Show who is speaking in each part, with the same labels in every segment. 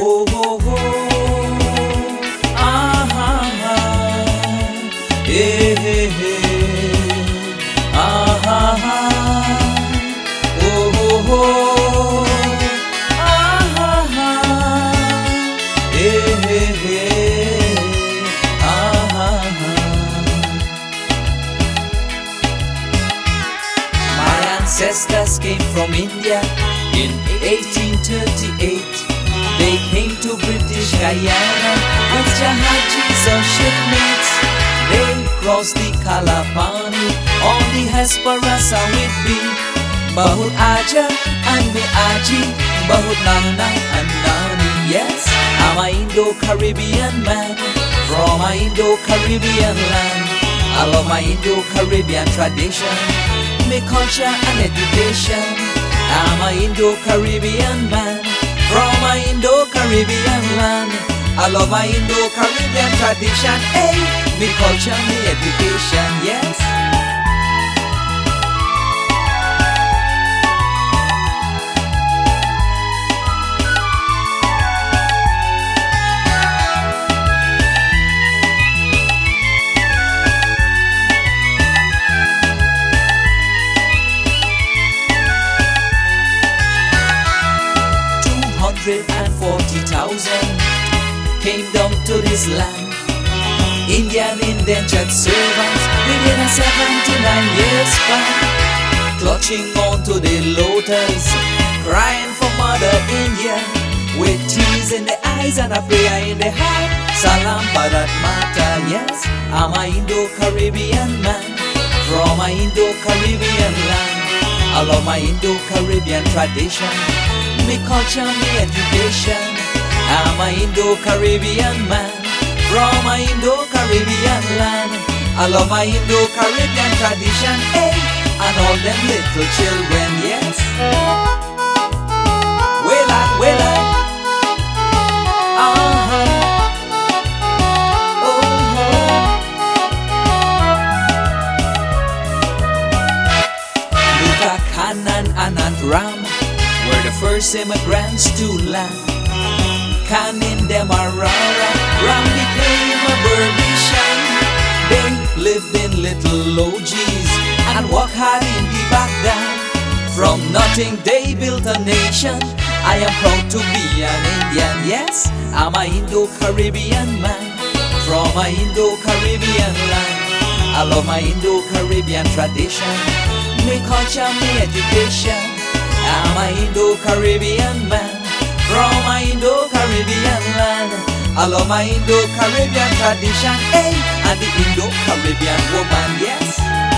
Speaker 1: ho ho ho. Ah ha ha. Hey hey hey. Ah ha ha. Oh ho ho. Ah ha ha. Hey hey hey. Ah ha ha. My ancestors came from India in 1838. They came to British Guyana with jahajis or shipmates. They crossed the Kalapani on the Hesperus with B. Bahut Aja and me Aji, Bahut Nana and Nani. Yes, I'm a Indo-Caribbean man from a Indo-Caribbean land. I love my Indo-Caribbean tradition, my culture and education. I'm a Indo-Caribbean man from a Indo-Caribbean land. I love my Indo-Caribbean tradition, hey, me culture, me education, yes. And 40,000 came down to this land. Indian indentured servants within a 79-year span, clutching onto the lotus, crying for Mother India, with tears in the eyes and a prayer in the heart. Salam Bharat Mata. Yes, I'm a Indo-Caribbean man from a Indo-Caribbean land. I love my Indo-Caribbean tradition, me culture, me education. I'm a Indo-Caribbean man from a Indo-Caribbean land. I love my Indo-Caribbean tradition, hey, and all them little children, yes. Well I, Luka, Kanan, and Ram were the first immigrants to land. Khan in Demerara, Ram became a Berbishan. They lived in little lodges and worked hard in the Baghdad. From nothing they built a nation. I am proud to be an Indian, yes. I'm a Indo-Caribbean man from a Indo-Caribbean land. I love my Indo-Caribbean tradition, me culture, me education. I'm a Indo-Caribbean man from a Indo-Caribbean land. I love my Indo-Caribbean tradition, hey, and the Indo-Caribbean woman, yes.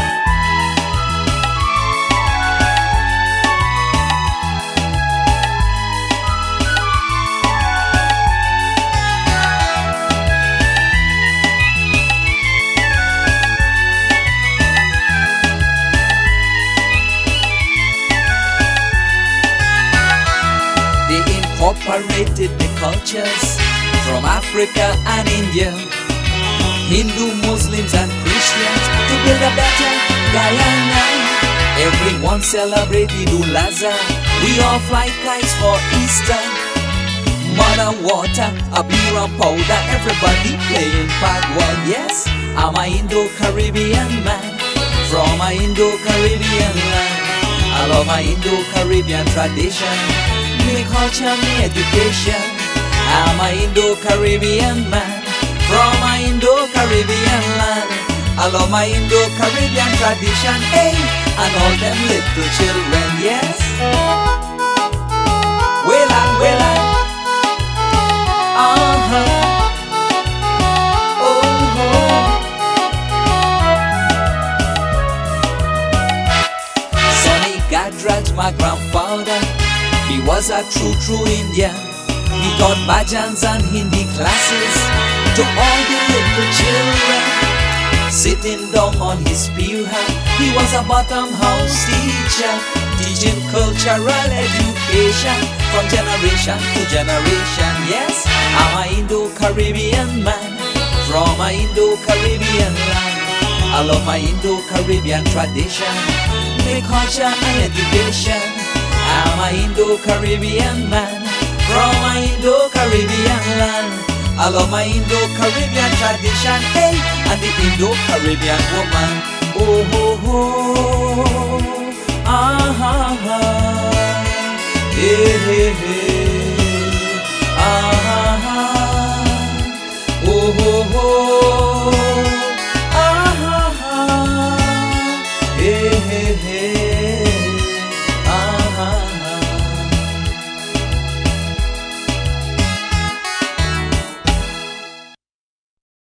Speaker 1: Incorporated the cultures from Africa and India, Hindu, Muslims and Christians, to build a better Guyana. Everyone celebrate Idul Adha. We all fly kites for Easter. Mother water, a beer and powder, everybody playing Padwa. Yes, I'm a Indo-Caribbean man from a Indo-Caribbean land. I love my Indo-Caribbean tradition, me culture, me education. I'm a Indo-Caribbean man from a Indo-Caribbean land. I love my Indo-Caribbean tradition, hey, and all them little children, yes. Well I, Sonny Gajraj, my grandfather, he was a true Indian. He taught bhajans and Hindi classes to all the little children. Sitting down on his pew, he was a bottom house teacher, teaching cultural education from generation to generation. Yes, I'm a Indo-Caribbean man from a Indo-Caribbean land. I love my Indo-Caribbean tradition, my culture and education. I'm a Indo-Caribbean man from a Indo-Caribbean I love my Indo-Caribbean tradition, hey, and the Indo-Caribbean woman. Oh, oh, oh, ah, ah, ah, hey, hey, hey.